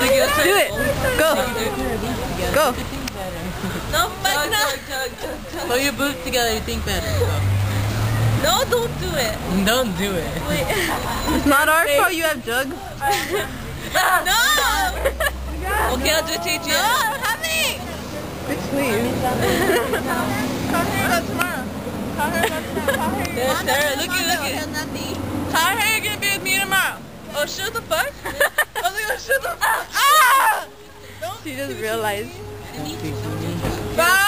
Do it. Go. Go. No, but no. Put your boots together, you think better. No, don't do it. Don't do it. Wait. It's not our fault you have jugs. No! Okay, I'll do it to you. No, have me! Bitch, please. Come here, go tomorrow. Come here, go tomorrow. Come here. There's Darren, look at. Come here, you're gonna be with me tomorrow. Oh, shoot the fuck? I was gonna shoot the fuck. She just realized. Bye.